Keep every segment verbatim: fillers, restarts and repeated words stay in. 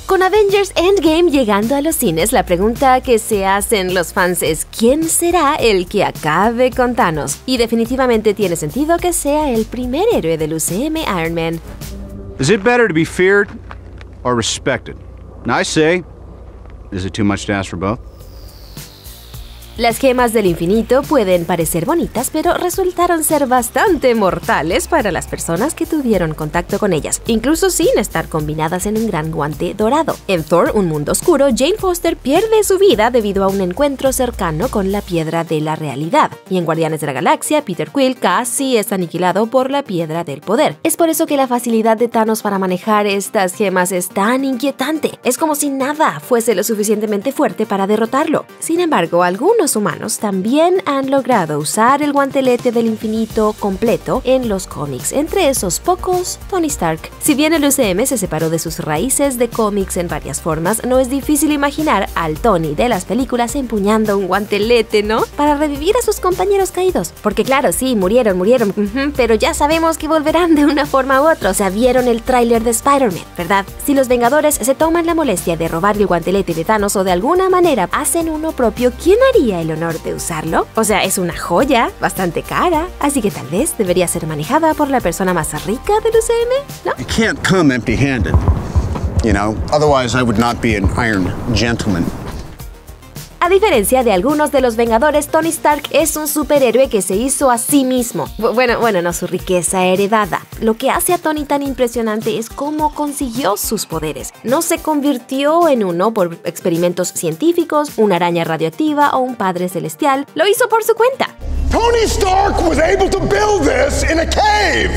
Con Avengers Endgame llegando a los cines, la pregunta que se hacen los fans es ¿quién será el que acabe con Thanos? Y definitivamente tiene sentido que sea el primer héroe del U C M Iron Man. Is it better to be feared or respected? And I say, is it too much to ask for both? Las gemas del infinito pueden parecer bonitas, pero resultaron ser bastante mortales para las personas que tuvieron contacto con ellas, incluso sin estar combinadas en un gran guante dorado. En Thor, un mundo oscuro, Jane Foster pierde su vida debido a un encuentro cercano con la piedra de la realidad. Y en Guardianes de la Galaxia, Peter Quill casi es aniquilado por la piedra del poder. Es por eso que la facilidad de Thanos para manejar estas gemas es tan inquietante. Es como si nada fuese lo suficientemente fuerte para derrotarlo. Sin embargo, algunos humanos también han logrado usar el guantelete del infinito completo en los cómics, entre esos pocos, Tony Stark. Si bien el U C M se separó de sus raíces de cómics en varias formas, no es difícil imaginar al Tony de las películas empuñando un guantelete, ¿no? Para revivir a sus compañeros caídos. Porque claro, sí, murieron, murieron, pero ya sabemos que volverán de una forma u otra. O sea, vieron el tráiler de Spider-Man, ¿verdad? Si los Vengadores se toman la molestia de robar el guantelete de Thanos o de alguna manera hacen uno propio, ¿quién haría el honor de usarlo? O sea, es una joya bastante cara, así que tal vez debería ser manejada por la persona más rica del U C M, ¿no? You can't come empty-handed, you know, otherwise I would not be an Iron Gentleman. A diferencia de algunos de los Vengadores, Tony Stark es un superhéroe que se hizo a sí mismo. Bueno, bueno, no su riqueza heredada. Lo que hace a Tony tan impresionante es cómo consiguió sus poderes. No se convirtió en uno por experimentos científicos, una araña radioactiva o un padre celestial. Lo hizo por su cuenta. Tony Stark was able to build this in a cave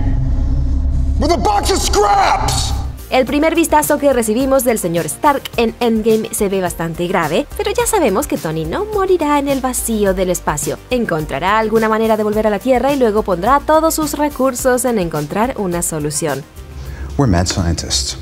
with a box of scraps. El primer vistazo que recibimos del señor Stark en Endgame se ve bastante grave, pero ya sabemos que Tony no morirá en el vacío del espacio. Encontrará alguna manera de volver a la Tierra y luego pondrá todos sus recursos en encontrar una solución. We're mad scientists.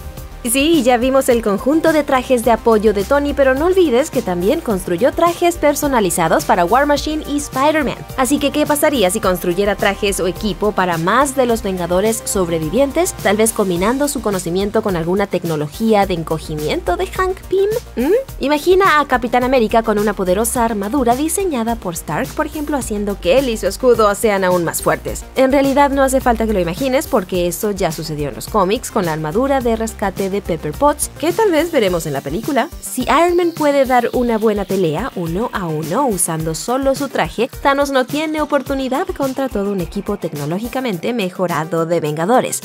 Sí, ya vimos el conjunto de trajes de apoyo de Tony, pero no olvides que también construyó trajes personalizados para War Machine y Spider-Man. Así que, ¿qué pasaría si construyera trajes o equipo para más de los Vengadores sobrevivientes? Tal vez combinando su conocimiento con alguna tecnología de encogimiento de Hank Pym. ¿Mm? Imagina a Capitán América con una poderosa armadura diseñada por Stark, por ejemplo, haciendo que él y su escudo sean aún más fuertes. En realidad no hace falta que lo imagines porque eso ya sucedió en los cómics con la armadura de rescate de Pepper Potts, que tal vez veremos en la película. Si Iron Man puede dar una buena pelea uno a uno usando solo su traje, Thanos no tiene oportunidad contra todo un equipo tecnológicamente mejorado de Vengadores.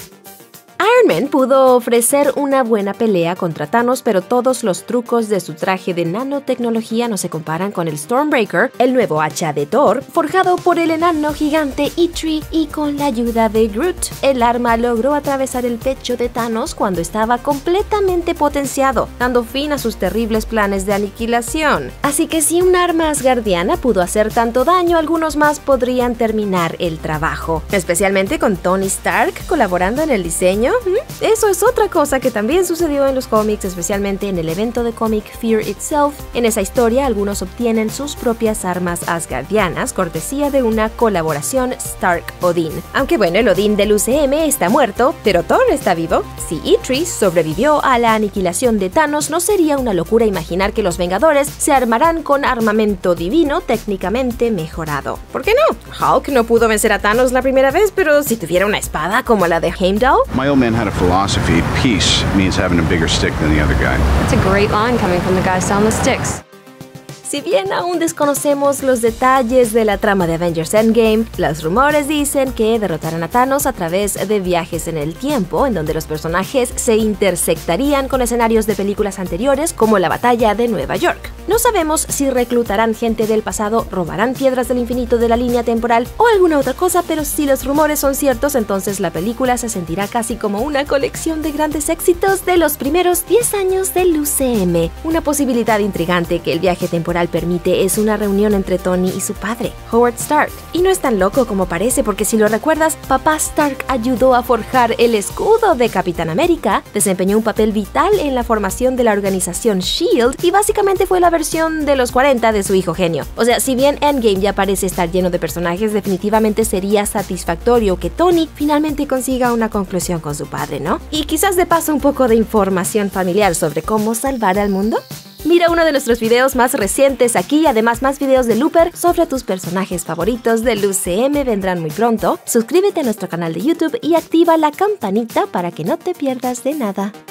Iron Man pudo ofrecer una buena pelea contra Thanos, pero todos los trucos de su traje de nanotecnología no se comparan con el Stormbreaker, el nuevo hacha de Thor, forjado por el enano gigante Eitri, y con la ayuda de Groot, el arma logró atravesar el pecho de Thanos cuando estaba completamente potenciado, dando fin a sus terribles planes de aniquilación. Así que si un arma asgardiana pudo hacer tanto daño, algunos más podrían terminar el trabajo, especialmente con Tony Stark colaborando en el diseño. Eso es otra cosa que también sucedió en los cómics, especialmente en el evento de cómic Fear Itself. En esa historia, algunos obtienen sus propias armas asgardianas, cortesía de una colaboración Stark-Odin. Aunque bueno, el Odin del U C M está muerto, pero Thor está vivo. Si Eitri sobrevivió a la aniquilación de Thanos, no sería una locura imaginar que los Vengadores se armarán con armamento divino técnicamente mejorado. ¿Por qué no? Hulk no pudo vencer a Thanos la primera vez, pero si tuviera una espada como la de Heimdall. My old man had a philosophy, peace means having a bigger stick than the other guy. That's a great line coming from the guy selling the sticks. Si bien aún desconocemos los detalles de la trama de Avengers Endgame, los rumores dicen que derrotarán a Thanos a través de viajes en el tiempo, en donde los personajes se intersectarían con escenarios de películas anteriores, como la batalla de Nueva York. No sabemos si reclutarán gente del pasado, robarán piedras del infinito de la línea temporal o alguna otra cosa, pero si los rumores son ciertos, entonces la película se sentirá casi como una colección de grandes éxitos de los primeros diez años del U C M. Una posibilidad intrigante que el viaje temporal final permite es una reunión entre Tony y su padre, Howard Stark. Y no es tan loco como parece, porque si lo recuerdas, papá Stark ayudó a forjar el escudo de Capitán América, desempeñó un papel vital en la formación de la organización Shield y básicamente fue la versión de los cuarenta de su hijo genio. O sea, si bien Endgame ya parece estar lleno de personajes, definitivamente sería satisfactorio que Tony finalmente consiga una conclusión con su padre, ¿no? Y quizás de paso un poco de información familiar sobre cómo salvar al mundo. Mira uno de nuestros videos más recientes aquí, además más videos de Looper sobre tus personajes favoritos del U C M vendrán muy pronto. Suscríbete a nuestro canal de YouTube y activa la campanita para que no te pierdas de nada.